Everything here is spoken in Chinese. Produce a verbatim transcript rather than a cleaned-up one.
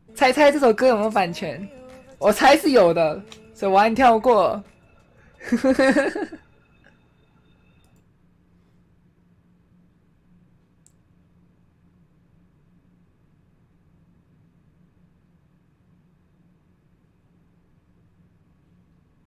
猜猜这首歌有没有版权？我猜是有的，所以我按跳过。